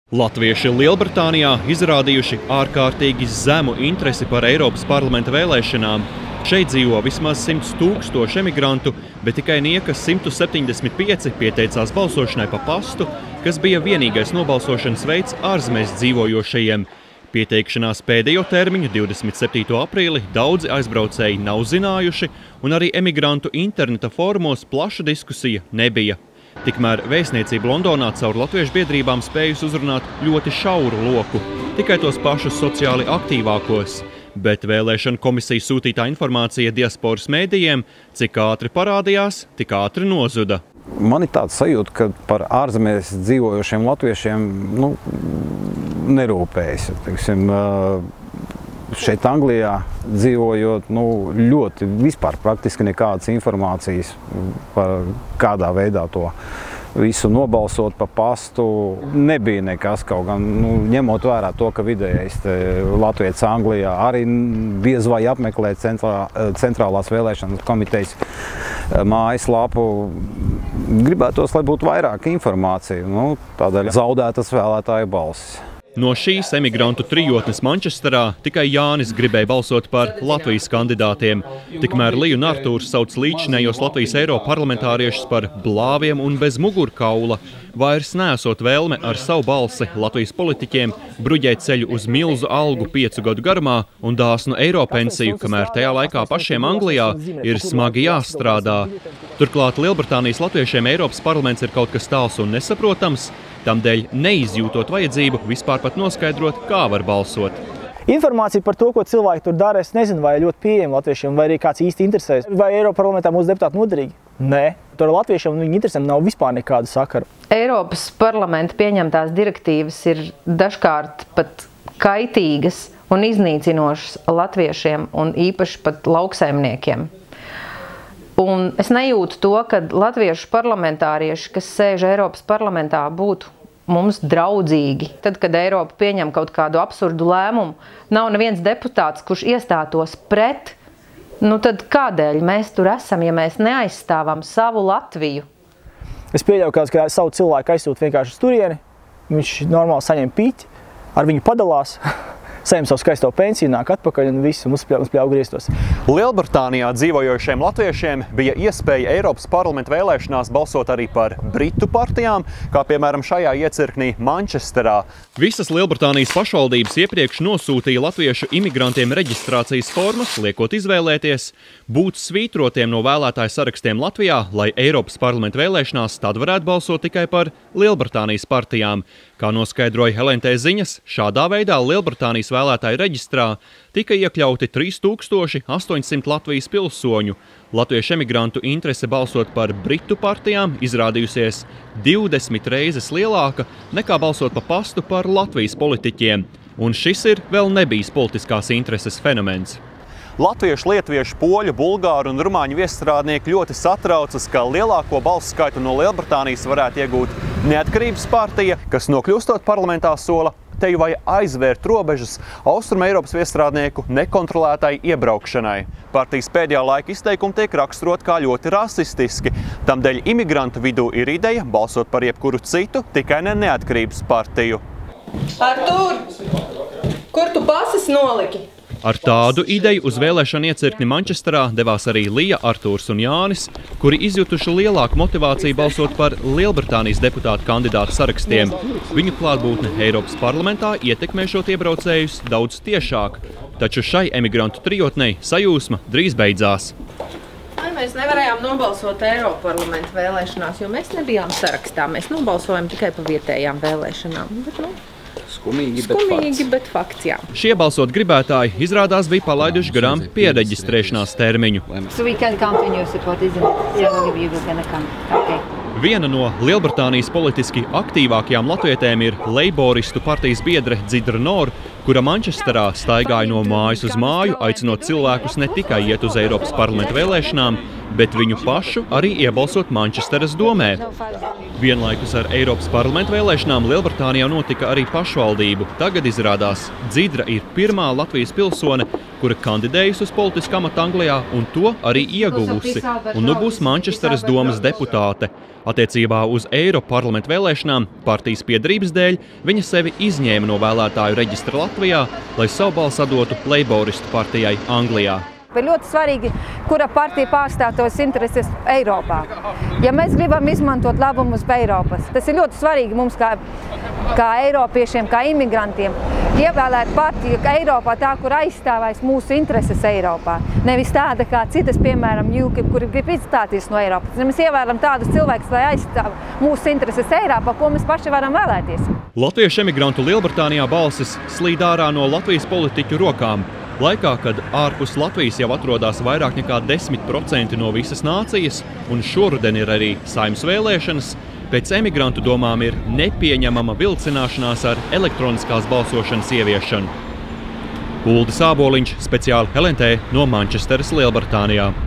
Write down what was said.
Latvieši Lielbritānijā izrādījuši ārkārtīgi zemu interesi par Eiropas parlamenta vēlēšanām. Šeit dzīvo vismaz 100 000 emigrantu, bet tikai niekas 175 pieteicās balsošanai pa pastu, kas bija vienīgais nobalsošanas veids ārzemēs dzīvojošajiem. Pieteikšanās pēdējo termiņu 27. aprīli daudzi aizbraucēji nav zinājuši, un arī emigrantu interneta fórumos plaša diskusija nebija. Tikmēr vēstniecība Londonā caur latviešu biedrībām spējusi uzrunāt ļoti šauru loku, tikai tos pašus sociāli aktīvākos. Bet vēlēšana komisija sūtītā informācija diasporas mēdījiem, cik ātri parādījās, tik ātri nozuda. Man ir tāds sajūta, ka par ārzemēs dzīvojošiem latviešiem nerūpējas. Šeit Anglijā dzīvojot, ļoti vispār praktiski nekādas informācijas par kādā veidā to visu nobalsot pa pastu. Nebija nekas, kaut gan ņemot vērā to, ka vidējais latvietis Anglijā arī diez vai apmeklē centrālās vēlēšanas komitejas mājaslapu. Gribētos, lai būtu vairāk informācija, tādēļ zaudētas vēlētāju balsis. No šīs emigrantu trijotnes Mančesterā tikai Jānis gribēja balsot par Latvijas kandidātiem. Tikmēr Lija un Artūrs sauc līdzinējos Latvijas eiroparlamentāriešus par blāviem un bez mugurkaula. Vairs neesot vēlme ar savu balsi Latvijas politiķiem bruģēt ceļu uz milzu algu 5 gadu garumā un dāsnu eiropensiju, kamēr tajā laikā pašiem Anglijā ir smagi jāstrādā. Turklāt Lielbritānijas latviešiem Eiropas parlaments ir kaut kas tāls un nesaprotams, tamdēļ neizjūtot vajadzību vispār pat noskaidrot, kā var balsot. Informācija par to, ko cilvēki tur dara, es nezinu, vai ļoti pieejama latviešiem, vai arī kāds īsti interesēs. Vai Eiropas parlamentā mūsu deputāti noderīgi? Nē. Tur latviešiem un viņu interesēm nav vispār nekāda sakara. Eiropas parlamenta pieņemtās direktīvas ir dažkārt pat kaitīgas un iznīcinošas latviešiem un īpaši pat lauksaimniekiem. Un es nejūtu to, ka latviešu parlamentārieši, kas sēž Eiropas parlamentā, būtu mums draudzīgi. Tad, kad Eiropa pieņem kaut kādu absurdu lēmumu, nav neviens deputāts, kurš iestātos pret, tad kādēļ mēs tur esam, ja mēs neaizstāvam savu Latviju? Es pieļauju, ka savu cilvēku aizsūt vienkārši uz turieni, viņš normāli saņem pīķi, ar viņu padalās, saņem savu skaisto pensiju, nāk atpakaļ un visu uzspļauj griestos. Lielbritānijā dzīvojošiem latviešiem bija iespēja Eiropas parlamenta vēlēšanās balsot arī par britu partijām, kā piemēram šajā iecirknī Mančesterā. Visas Lielbritānijas pašvaldības iepriekš nosūtīja latviešu imigrantiem reģistrācijas formas, liekot izvēlēties, būt svītrotiem no vēlētāju sarakstiem Latvijā, lai Eiropas parlamenta vēlēšanās tad varētu balsot tikai par Lielbritānijas partijām. Kā noskaidroja Helentē ziņas, šādā veidā Lielbritānijas vēlētāju reģistrā tika iekļauti 3800 Latvijas pilsoņu. Latviešu emigrantu interese balsot par britu partijām izrādījusies 20 reizes lielāka nekā balsot pa pastu par Latvijas politiķiem. Un šis ir vēl nebijis politiskās intereses fenomens. Latviešu, lietuviešu, poļu, bulgāru un rumāņu viestrādnieki ļoti satraucas, ka lielāko balsu skaitu no Lielbritānijas varētu iegūt Neatkarības partija, kas nokļūstot parlamentā sola teju vai aizvērt robežas Austruma Eiropas viestrādnieku nekontrolētai iebraukšanai. Partijas pēdējā laika izteikumi tiek raksturot kā ļoti rasistiski. Tamdēļ imigrantu vidū ir ideja balsot par jebkuru citu, tikai ne Neatkarības partiju. Artūr, kur tu pases noliki? Ar tādu ideju uz vēlēšanu iecirkni Mančesterā devās arī Lija, Artūrs un Jānis, kuri izjutuši lielāku motivāciju balsot par Lielbritānijas deputātu kandidātu sarakstiem. Viņu klātbūtne Eiropas parlamentā ietekmēšot iebraucējus daudz tiešāk, taču šai emigrantu trijotnei sajūsma drīz beidzās. Mēs nevarējām nobalsot Eiropas parlamenta vēlēšanās, jo mēs nebijām sarakstā. Mēs nobalsojam tikai pa vietējām vēlēšanām. Skumīgi, bet fakts, jā. Šie balsot gribētāji izrādās bija palaiduši garām piereģistrēšanās termiņu. Viena no Lielbritānijas politiski aktīvākajām latvietēm ir leiboristu partijas biedre Dzidra Nor, kura Mančesterā staigāja no mājas uz māju, aicinot cilvēkus ne tikai iet uz Eiropas parlamenta vēlēšanām, bet viņu pašu arī iebalsot Mančesteras domē. Vienlaikus ar Eiropas parlamenta vēlēšanām Lielbritānijā notika arī pašvaldību. Tagad izrādās, Dzidra ir pirmā Latvijas pilsone, kura kandidējusi uz politisku amatu Anglijā un to arī ieguvusi, un nu būs Mančesteras domas deputāte. Attiecībā uz Eiropas parlamenta vēlēšanām partijas piedarības dēļ viņa sevi izņēma no vēlētāju reģistra Latvijā, lai savu balsu atdotu Leiboristu partijai Anglijā. Ir ļoti svarīgi, kura partija pārstāv tos intereses Eiropā. Ja mēs gribam izmantot labumus Eiropas, tas ir ļoti svarīgi mums kā Eiropiešiem, kā imigrantiem, ievēlēt partiju Eiropā tā, kur aizstāvēs mūsu intereses Eiropā. Nevis tāda kā citas, piemēram, UKIP, kuri grib izstāties no Eiropas. Mēs ievēlam tādus cilvēkus, lai aizstāv mūsu intereses Eiropā, ko mēs paši varam vēlēties. Latviešu emigrantu Lielbritānijā balsis slīd ārā no Latvijas politiķu rokām. Laikā, kad ārpus Latvijas jau atrodas vairāk nekā 10% no visas nācijas, un šoruden ir arī Saeimas vēlēšanas, pēc emigrantu domām ir nepieņemama vilcināšanās ar elektroniskās balsošanas ieviešanu. Uldis Āboliņš, speciāli LNT no Mančesteras, Lielbritānijā.